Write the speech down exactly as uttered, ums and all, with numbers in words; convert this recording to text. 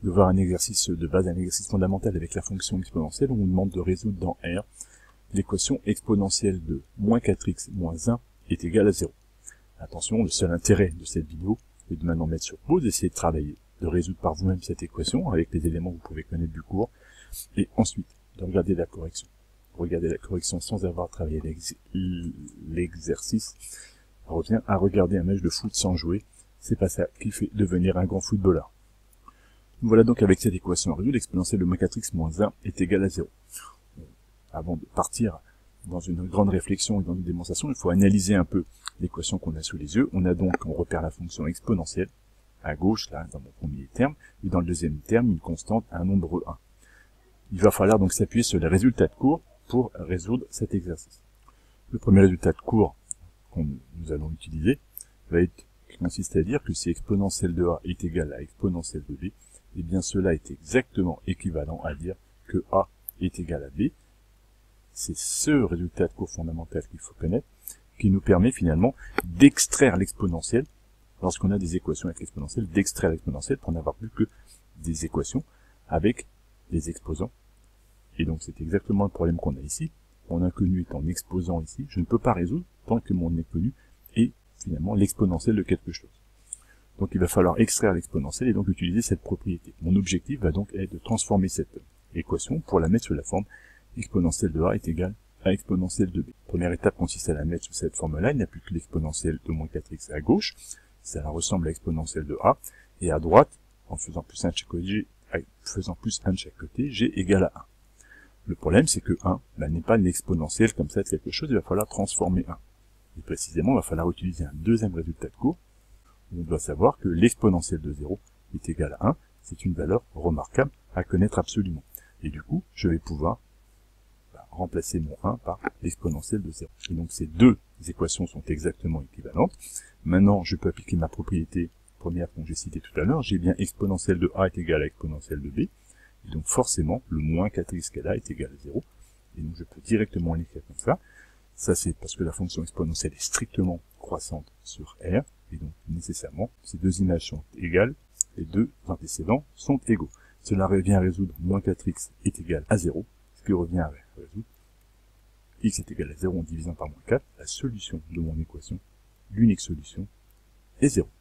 de voir un exercice de base, un exercice fondamental avec la fonction exponentielle, où on nous demande de résoudre dans R l'équation exponentielle de moins quatre x moins un est égal à zéro. Attention, le seul intérêt de cette vidéo est de maintenant mettre sur pause, essayer de travailler, de résoudre par vous-même cette équation avec les éléments que vous pouvez connaître du cours, et ensuite de regarder la correction. Regarder la correction sans avoir travaillé l'exercice revient à regarder un match de foot sans jouer. C'est pas ça qui fait devenir un grand footballeur. Voilà donc avec cette équation à résoudre, l'exponentielle de moins quatre x moins un est égal à zéro. Avant de partir dans une grande réflexion et dans une démonstration, il faut analyser un peu l'équation qu'on a sous les yeux. On a donc, on repère la fonction exponentielle à gauche, là, dans mon premier terme, et dans le deuxième terme, une constante, un nombre un. Il va falloir donc s'appuyer sur les résultats de cours pour résoudre cet exercice. Le premier résultat de cours que nous allons utiliser va être, qui consiste à dire que si exponentielle de a est égal à exponentielle de b, eh bien cela est exactement équivalent à dire que a est égal à b. C'est ce résultat de cours fondamental qu'il faut connaître, qui nous permet finalement d'extraire l'exponentielle, lorsqu'on a des équations avec l'exponentielle, d'extraire l'exponentielle pour n'avoir plus que des équations avec des exposants. Et donc c'est exactement le problème qu'on a ici. Mon inconnu est en exposant ici, je ne peux pas résoudre tant que mon inconnu est finalement l'exponentielle de quelque chose. Donc il va falloir extraire l'exponentielle et donc utiliser cette propriété. Mon objectif va donc être de transformer cette équation pour la mettre sous la forme exponentielle de a est égale à exponentielle de b. Première étape consiste à la mettre sous cette forme-là, il n'y a plus que l'exponentielle de moins quatre x à gauche, ça ressemble à l'exponentielle de a, et à droite, en faisant plus un de chaque côté, faisant plus un de chaque côté, g égale à un. Le problème, c'est que un ben, n'est pas l'exponentielle comme ça de quelque chose, il va falloir transformer un. Et précisément, il va falloir utiliser un deuxième résultat de cours, où on doit savoir que l'exponentielle de zéro est égale à un, c'est une valeur remarquable à connaître absolument. Et du coup, je vais pouvoir remplacer mon un par l'exponentielle de zéro. Et donc ces deux équations sont exactement équivalentes. Maintenant, je peux appliquer ma propriété première que j'ai citée tout à l'heure. J'ai bien exponentielle de a est égale à exponentielle de b. Et donc forcément, le moins quatre x qu'elle a est égal à zéro. Et donc je peux directement l'écrire comme ça. Ça c'est parce que la fonction exponentielle est strictement croissante sur R. Et donc nécessairement, ces deux images sont égales. Les deux antécédents sont égaux. Cela revient à résoudre moins quatre x est égal à zéro. Ce qui revient à résoudre x est égal à zéro en divisant par moins quatre, la solution de mon équation, l'unique solution, est zéro.